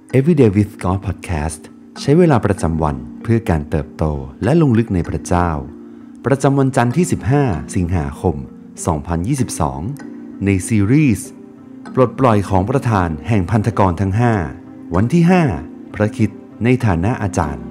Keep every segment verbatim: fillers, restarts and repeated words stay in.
Everyday with God Podcast ใช้เวลาประจำวันเพื่อการเติบโตและลงลึกในพระเจ้าประจำวันจันทร์ที่สิบห้าสิงหาคมสองพันยี่สิบสองในซีรีส์ปลดปล่อยของประธานแห่งพันธกรทั้งห้าวันที่ห้าพระคริสต์ในฐานะอาจารย์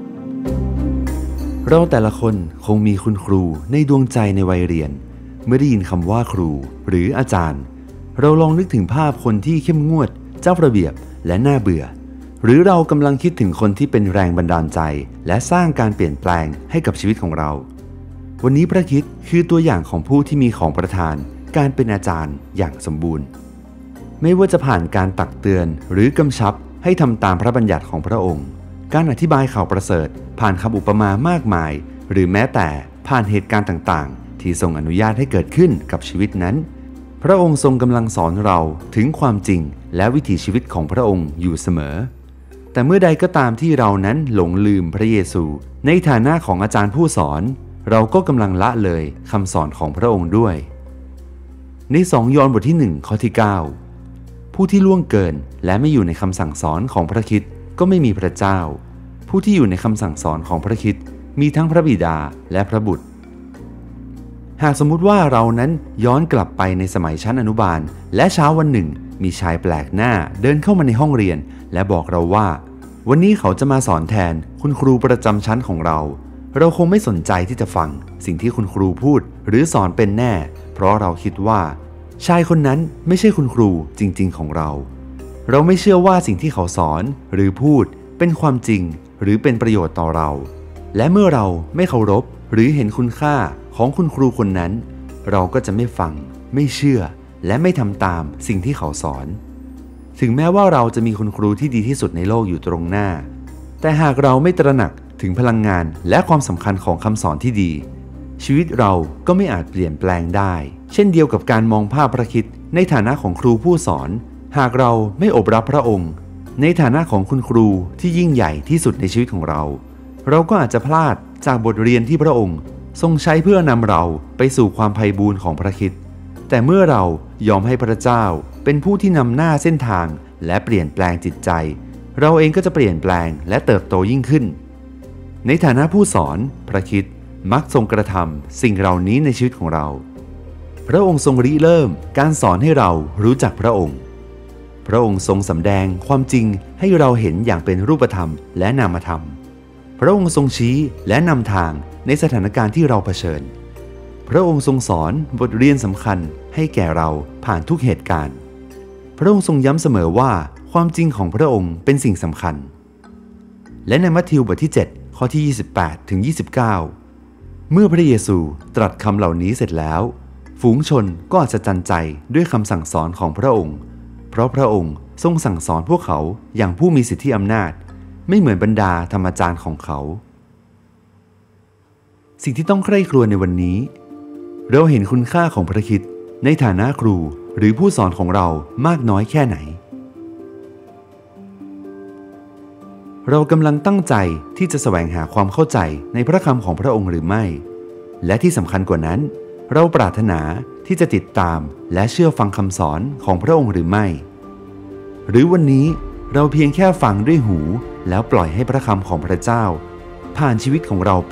เราแต่ละคนคงมีคุณครูในดวงใจในวัยเรียนเมื่อได้ยินคำว่าครูหรืออาจารย์เราลองนึกถึงภาพคนที่เข้มงวดเจ้าระเบียบและน่าเบื่อหรือเรากำลังคิดถึงคนที่เป็นแรงบันดาลใจและสร้างการเปลี่ยนแปลงให้กับชีวิตของเราวันนี้พระคริสต์คือตัวอย่างของผู้ที่มีของประทานการเป็นอาจารย์อย่างสมบูรณ์ไม่ว่าจะผ่านการตักเตือนหรือกำชับให้ทำตามพระบัญญัติของพระองค์การอธิบายข่าวประเสริฐผ่านคำอุปมามากมายหรือแม้แต่ผ่านเหตุการณ์ต่างๆที่ทรงอนุญาตให้เกิดขึ้นกับชีวิตนั้นพระองค์ทรงกำลังสอนเราถึงความจริงและวิถีชีวิตของพระองค์อยู่เสมอแต่เมื่อใดก็ตามที่เรานั้นหลงลืมพระเยซูในฐานะของอาจารย์ผู้สอนเราก็กำลังละเลยคำสอนของพระองค์ด้วยในสองยอห์นบทที่หนึ่งข้อที่เก้าผู้ที่ล่วงเกินและไม่อยู่ในคำสั่งสอนของพระคริสต์ก็ไม่มีพระเจ้าผู้ที่อยู่ในคำสั่งสอนของพระคริสต์มีทั้งพระบิดาและพระบุตรหากสมมุติว่าเรานั้นย้อนกลับไปในสมัยชั้นอนุบาลและเช้าวันหนึ่งมีชายแปลกหน้าเดินเข้ามาในห้องเรียนและบอกเราว่าวันนี้เขาจะมาสอนแทนคุณครูประจำชั้นของเราเราคงไม่สนใจที่จะฟังสิ่งที่คุณครูพูดหรือสอนเป็นแน่เพราะเราคิดว่าชายคนนั้นไม่ใช่คุณครูจริงๆของเราเราไม่เชื่อว่าสิ่งที่เขาสอนหรือพูดเป็นความจริงหรือเป็นประโยชน์ต่อเราและเมื่อเราไม่เคารพหรือเห็นคุณค่าของคุณครูคนนั้นเราก็จะไม่ฟังไม่เชื่อและไม่ทำตามสิ่งที่เขาสอนถึงแม้ว่าเราจะมีคุณครูที่ดีที่สุดในโลกอยู่ตรงหน้าแต่หากเราไม่ตระหนักถึงพลังงานและความสำคัญของคำสอนที่ดีชีวิตเราก็ไม่อาจเปลี่ยนแปลงได้เช่นเดียวกับการมองภาพพระคริสต์ในฐานะของครูผู้สอนหากเราไม่อบรับพระองค์ในฐานะของคุณครูที่ยิ่งใหญ่ที่สุดในชีวิตของเราเราก็อาจจะพลาดจากบทเรียนที่พระองค์ทรงใช้เพื่อนำเราไปสู่ความไพบูลย์ของพระคริสต์แต่เมื่อเรายอมให้พระเจ้าเป็นผู้ที่นำหน้าเส้นทางและเปลี่ยนแปลงจิตใจเราเองก็จะเปลี่ยนแปลงและเติบโตยิ่งขึ้นในฐานะผู้สอนพระคริสต์มักทรงกระทำสิ่งเหล่านี้ในชีวิตของเราพระองค์ทรงริเริ่มการสอนให้เรารู้จักพระองค์พระองค์ทรงสำแดงความจริงให้เราเห็นอย่างเป็นรูปธรรมและนามธรรมพระองค์ทรงชี้และนำทางในสถานการณ์ที่เราเผชิญพระองค์ทรงสอนบทเรียนสำคัญให้แก่เราผ่านทุกเหตุการณ์พระองค์ทรงย้ำเสมอว่าความจริงของพระองค์เป็นสิ่งสำคัญและในมัทธิวบทที่เจ็ดข้อที่ยี่สิบแปดถึงยี่สิบเก้าเมื่อพระเยซูตรัสคำเหล่านี้เสร็จแล้วฝูงชนก็อัศจรรย์ใจด้วยคำสั่งสอนของพระองค์เพราะพระองค์ทรงสั่งสอนพวกเขาอย่างผู้มีสิทธิอำนาจไม่เหมือนบรรดาธรรมจารย์ของเขาสิ่งที่ต้องใคร่ครวญในวันนี้เราเห็นคุณค่าของพระคริสต์ในฐานะครูหรือผู้สอนของเรามากน้อยแค่ไหนเรากำลังตั้งใจที่จะแสวงหาความเข้าใจในพระคำของพระองค์หรือไม่และที่สำคัญกว่านั้นเราปรารถนาที่จะติดตามและเชื่อฟังคำสอนของพระองค์หรือไม่หรือวันนี้เราเพียงแค่ฟังด้วยหูแล้วปล่อยให้พระคำของพระเจ้าผ่านชีวิตของเราไป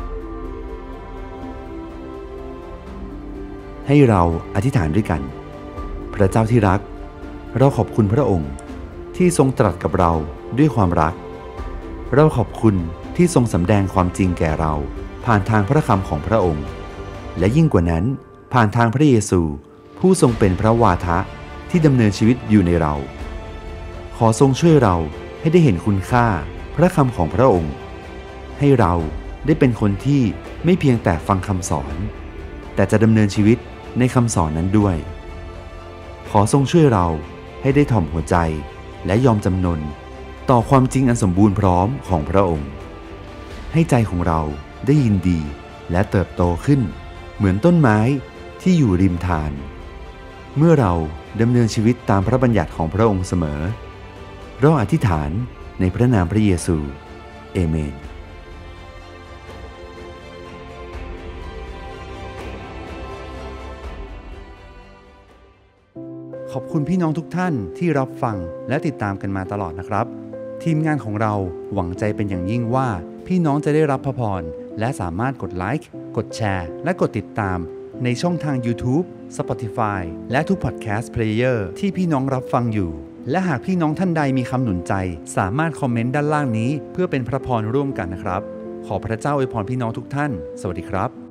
ให้เราอธิษฐานด้วยกันพระเจ้าที่รักเราขอบคุณพระองค์ที่ทรงตรัสกับเราด้วยความรักเราขอบคุณที่ทรงสำแดงความจริงแก่เราผ่านทางพระคำของพระองค์และยิ่งกว่านั้นผ่านทางพระเยซูผู้ทรงเป็นพระวาทะที่ดำเนินชีวิตอยู่ในเราขอทรงช่วยเราให้ได้เห็นคุณค่าพระคำของพระองค์ให้เราได้เป็นคนที่ไม่เพียงแต่ฟังคำสอนแต่จะดำเนินชีวิตในคำสอนนั้นด้วยขอทรงช่วยเราให้ได้ถ่อมหัวใจและยอมจำนนต่อความจริงอันสมบูรณ์พร้อมของพระองค์ให้ใจของเราได้ยินดีและเติบโตขึ้นเหมือนต้นไม้ที่อยู่ริมทานเมื่อเราดำเนินชีวิตตามพระบัญญัติของพระองค์เสมอเราอธิษฐานในพระนามพระเยซูเอเมนขขอบคุณพี่น้องทุกท่านที่รับฟังและติดตามกันมาตลอดนะครับทีมงานของเราหวังใจเป็นอย่างยิ่งว่าพี่น้องจะได้รับพระพรและสามารถกดไลค์กดแชร์และกดติดตามในช่องทาง YouTube Spotify และทุก Podcast Player ที่พี่น้องรับฟังอยู่และหากพี่น้องท่านใดมีคำหนุนใจสามารถคอมเมนต์ด้านล่างนี้เพื่อเป็นพระพรร่วมกันนะครับขอพระเจ้าอวยพรพี่น้องทุกท่านสวัสดีครับ